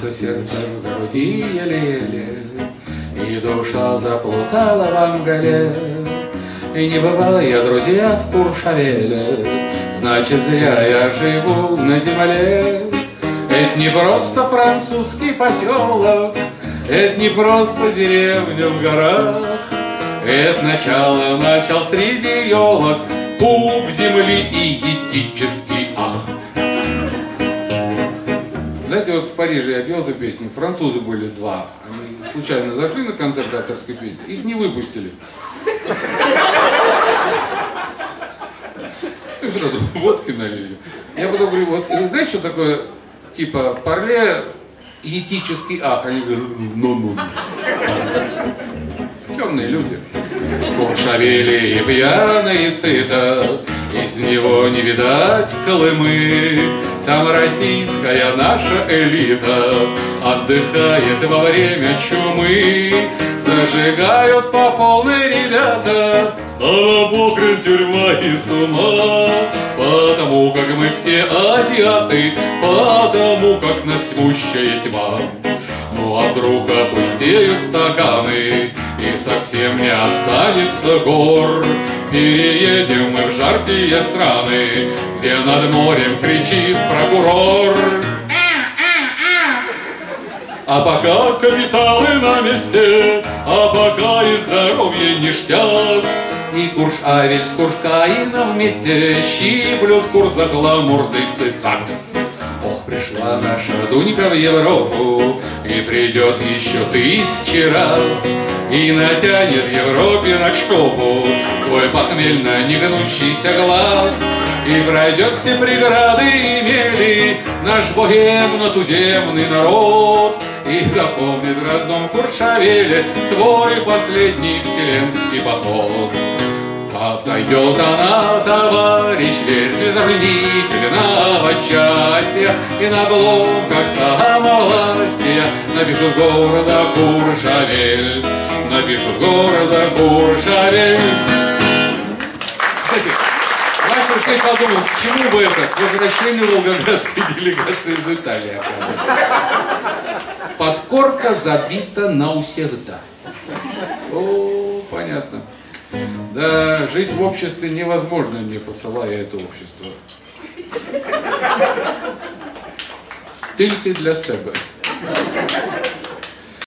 бьется сердце в груди еле-еле, и душа заплутала в мгле. И не бывал я, друзья, в Куршавеле, значит, зря я живу на земле. Это не просто французский поселок, это не просто деревня в горах, это начал среди елок пуп земли и етический ах. Знаете, вот в Париже я пел эту песню, французы были два. Они случайно зашли на концерт авторской песни, их не выпустили. И сразу водки налили. Я потом говорю, вот, вы знаете, что такое, типа, парле, етический ах? Они говорят, ну. Темные люди. Куршавели и пьяно и сыто, из него не видать Колымы. Там российская наша элита отдыхает во время чумы. Зажигают по полной ребята, а похрен тюрьма и с ума. Потому как мы все азиаты, потому как нас тьмущая тьма. Ну а вдруг опустеют стаканы и совсем не останется гор. Переедем мы в жаркие страны, где над морем кричит прокурор. А пока капиталы на месте, а пока и здоровье ништяк, и Куршавель с Куршкаином вместе щиплют курс за гламурный цицак. Ох, пришла наша Дунька в Европу, и придет еще 1000 раз, и натянет Европе на шкопу свой похмельно негнущийся глаз. И пройдет все преграды и мели наш богемно-туземный народ, и запомнит в родном Куршавеле свой последний вселенский поход. Отойдет она, товарищ, верь, звездопленительного счастья, и на обломках самовластия напишут города Куршавель, напишут города Куршавель. Кстати, Мастер Стейк подумал, к чему бы это? К возвращению волгоградской делегации из Италии, оказывается. Подкорка забита навсегда. О, понятно. Да, жить в обществе невозможно, не посылая это общество. Только для себя.